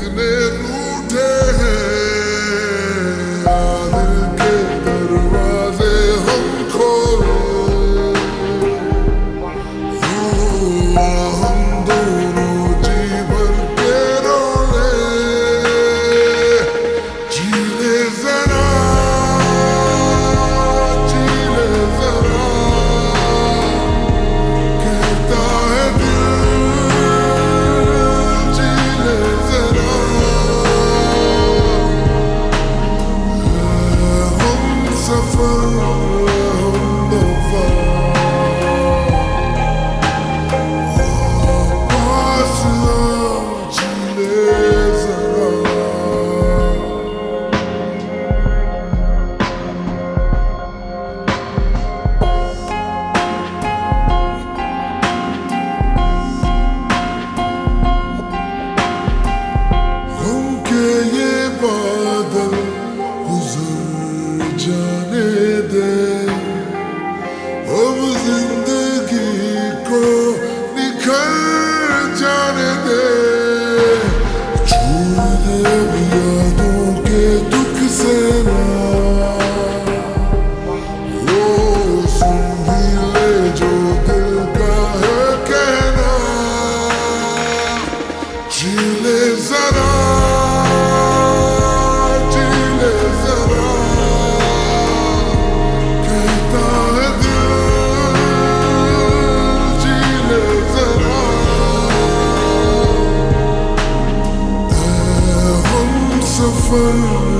कितने रूठे हैं, दिल के दरवाजे हम खोले, हम दोनों जी भर के रोले। जी ले जरा, जी ले जरा, कहता है दिल, जी ले जरा, हम सफर हम दफा, पास आओ जी ले जरा। हम के ये बादल गुजर जाने दे, अब जिंदगी को निखर जाने दे, छोड़ दे अब यादों के दुख से ना, वो सुन भी ले जो दिल का है कहना। जी ले जरा, जी ले जरा, कहता है दिल, जी ले जरा, हम सफर